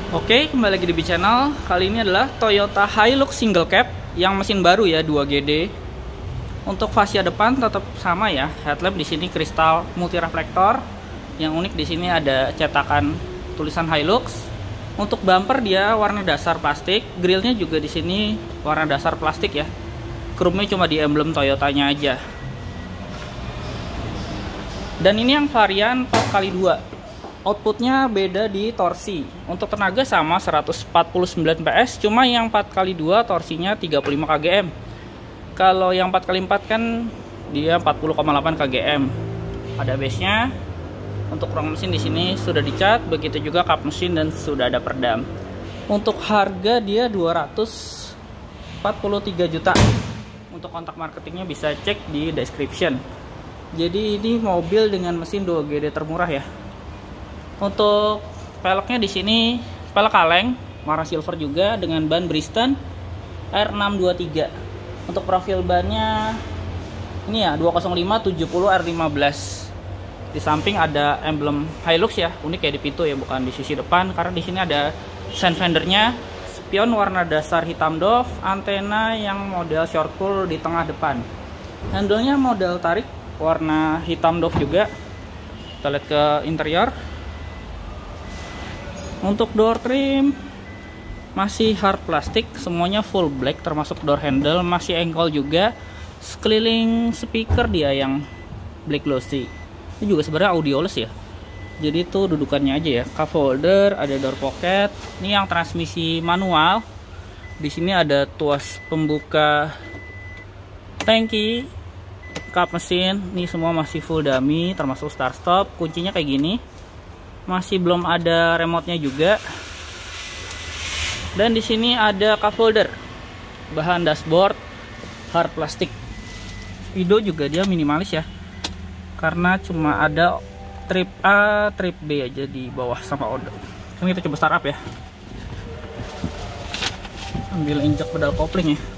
Oke, kembali lagi di B Channel. Kali ini adalah Toyota Hilux single cab yang mesin baru ya, 2GD. Untuk fascia depan tetap sama ya. Headlamp di sini kristal multi reflektor. Yang unik di sini ada cetakan tulisan Hilux. Untuk bumper dia warna dasar plastik. Grillnya juga di sini warna dasar plastik ya. Chrome-nya cuma di emblem Toyotanya aja. Dan ini yang varian 4x2. Outputnya beda di torsi. Untuk tenaga sama 149 PS, cuma yang 4x2 torsinya 35 kgm. Kalau yang 4x4 kan dia 40,8 kgm. Ada base-nya. Untuk ruang mesin di sini sudah dicat, begitu juga kap mesin dan sudah ada perdam. Untuk harga dia 243 juta. Untuk kontak marketingnya bisa cek di description. Jadi ini mobil dengan mesin 2GD termurah ya. Untuk peleknya di sini pelek kaleng warna silver juga dengan ban Bristol R623. Untuk profil bannya ini ya 205/70 R15. Di samping ada emblem Hilux ya, unik ya di pintu ya, bukan di sisi depan karena di sini ada sun fendernya, spion warna dasar hitam doff, antena yang model short pull di tengah depan. Handle-nya model tarik warna hitam doff juga. Kita lihat ke interior. Untuk door trim masih hard plastik, semuanya full black termasuk door handle, masih engkol juga. Sekeliling speaker dia yang black glossy. Ini juga sebenarnya audioless ya. Jadi itu dudukannya aja ya. Cup holder, ada door pocket. Ini yang transmisi manual. Di sini ada tuas pembuka tangki, kap mesin. Ini semua masih full dummy termasuk start stop. Kuncinya kayak gini. Masih belum ada remote-nya juga. Dan di sini ada cup holder. Bahan dashboard hard plastik. Speedo juga dia minimalis ya. Karena cuma ada trip A, trip B aja di bawah sama odor. Ini kita coba startup ya. Ambil injak pedal kopling ya.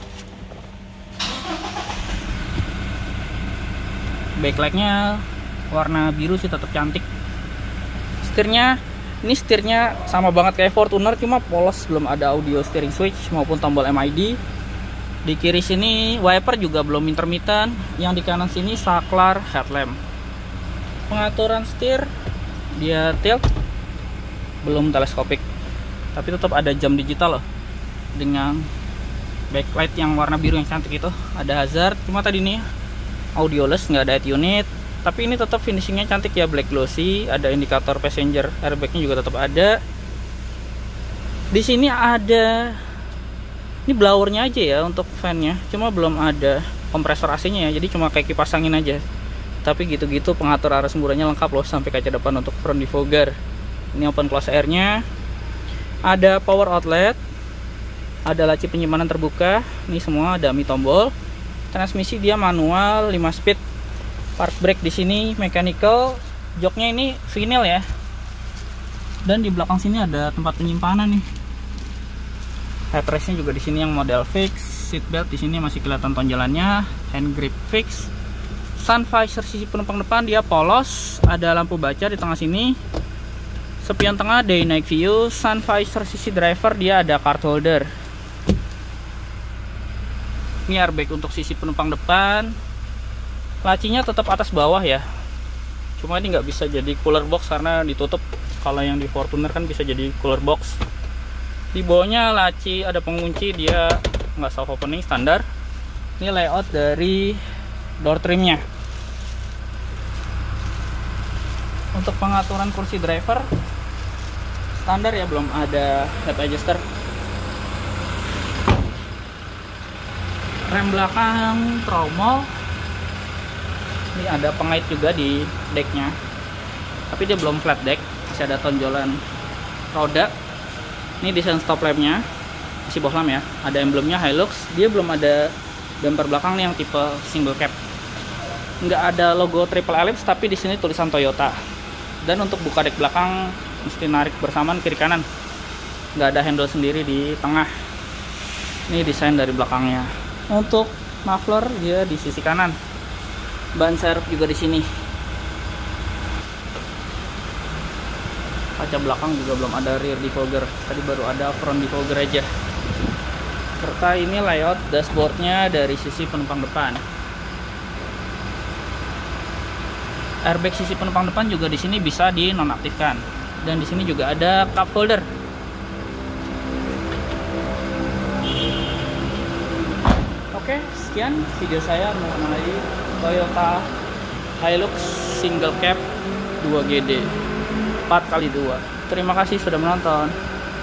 Backlightnya warna biru sih tetap cantik. Setirnya, ini setirnya sama banget kayak Fortuner, cuma polos, belum ada audio steering switch maupun tombol MID. Di kiri sini wiper juga belum intermittent. Yang di kanan sini saklar headlamp. Pengaturan setir dia tilt, belum teleskopik, tapi tetap ada jam digital loh dengan backlight yang warna biru yang cantik itu. Ada hazard, cuma tadi nih audioless, nggak ada head unit. Tapi ini tetap finishingnya cantik ya, black glossy. Ada indikator passenger airbagnya juga tetap ada. Di sini ada, ini blowernya aja ya untuk fannya, cuma belum ada kompresor AC-nya ya. Jadi cuma kayak kipas angin aja. Tapi gitu-gitu pengatur arus semburannya lengkap loh, sampai kaca depan untuk front defogger. Ini open close airnya. Ada power outlet. Ada laci penyimpanan terbuka. Ini semua dummy tombol. Transmisi dia manual 5 speed. Park brake di sini mechanical, joknya ini vinyl ya. Dan di belakang sini ada tempat penyimpanan nih. Headrestnya juga di sini yang model fix. Seat belt di sini masih kelihatan tonjolannya. Hand grip fix. Sun visor sisi penumpang depan dia polos. Ada lampu baca di tengah sini. Spion tengah day night view. Sun visor sisi driver dia ada card holder. Ini airbag untuk sisi penumpang depan. Lacinya tetap atas bawah ya, cuma ini nggak bisa jadi cooler box karena ditutup. Kalau yang di Fortuner kan bisa jadi cooler box. Di bawahnya laci ada pengunci, dia nggak self opening, standar. Ini layout dari door trimnya. Untuk pengaturan kursi driver standar ya, belum ada head adjuster. Rem belakang tromol. Ini ada pengait juga di decknya, tapi dia belum flat deck, masih ada tonjolan roda. Ini desain stop lampnya masih bohlam ya, ada emblemnya Hilux. Dia belum ada bumper belakang nih yang tipe single cab, nggak ada logo triple ellipse, tapi di sini tulisan Toyota. Dan untuk buka deck belakang mesti narik bersamaan kiri kanan, nggak ada handle sendiri di tengah. Ini desain dari belakangnya. Untuk muffler dia di sisi kanan. Ban serep juga di sini. Kaca belakang juga belum ada rear defogger, tadi baru ada front defogger aja. Serta ini layout dashboardnya dari sisi penumpang depan. Airbag sisi penumpang depan juga di sini bisa dinonaktifkan, dan di sini juga ada cup holder. Oke, sekian video saya mengenai Toyota Hilux single cab 2GD 4x2. Terima kasih sudah menonton.